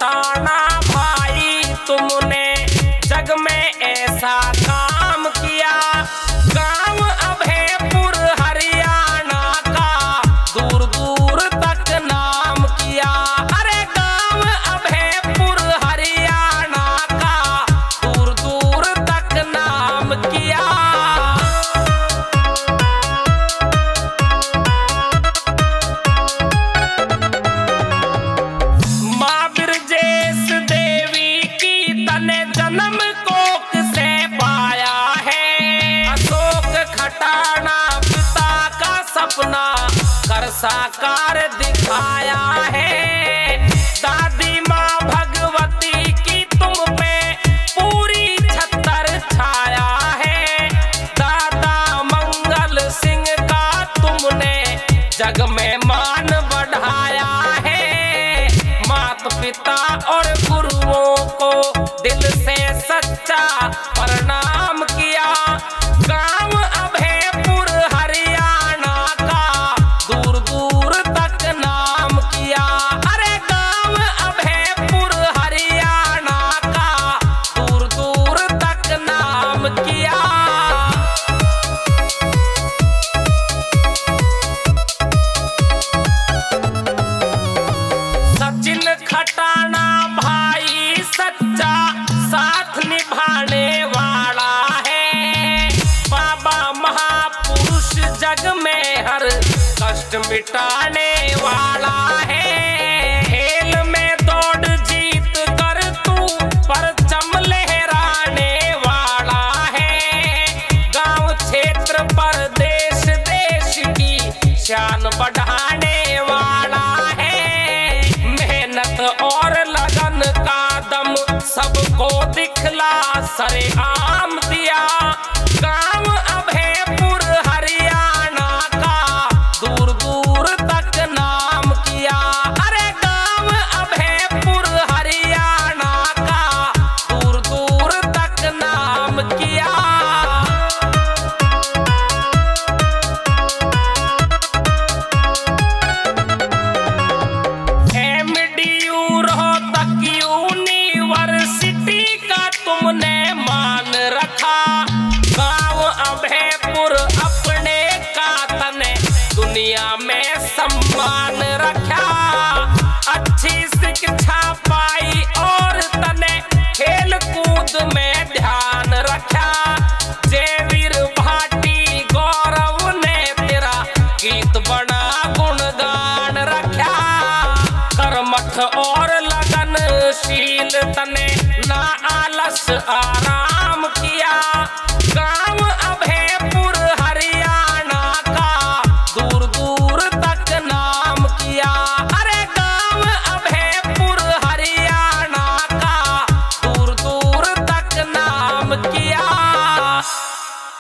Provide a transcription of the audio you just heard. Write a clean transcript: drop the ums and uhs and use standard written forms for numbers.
खटाना भाई तुमने जग में ऐसा काम किया। गांव अभयपुर हरियाणा का दूर दूर तक नाम किया। अरे गांव अभयपुर हरियाणा का दूर दूर तक नाम किया। माँ बिरजेश देवी की तने जन्म कोख से पाया है। अशोक खटाना पिता का सपना कर साकार दिखाया है। दादी माँ भगवती की तुम पे पूरी छत्तर छाया है। दादा मंगल सिंह का तुमने जग में मान बढ़ाया है। माता पिता और गुरुओं को दिल से सच्चा प्रणाम किया। गांव अभयपुर हरियाणा का दूर दूर तक नाम किया। अरे गांव अभयपुर हरियाणा का दूर दूर तक नाम किया। सचिन खटाना भाई सच्चा साथ निभाने वाला है। बाबा महापुरुष जग में हर कष्ट मिटाने वाला है। खेल में दौड़ जीत कर तू परचम लहराने वाला है। गांव क्षेत्र परदेश देश की शान बढ़ाने वाला है। मेहनत और लगन का दम सबको दिखला सरेआम दिया। गांव अभयपुर हरियाणा का दूर दूर तक नाम किया। अरे गांव अभयपुर हरियाणा का दूर दूर तक नाम किया। MDU रोहतक यूनिवर्सिटी का तुमने मान रखा। गांव अभयपुर अपने का तने दुनिया में सम्मान रखा। अच्छी शिक्षा पाई और तने खेल कूद में ध्यान रखा। जयवीर भाटी गौरव ने तेरा गीत बना गुणगान रखा। कर्मठ और लगनशील तने ना आलस आराम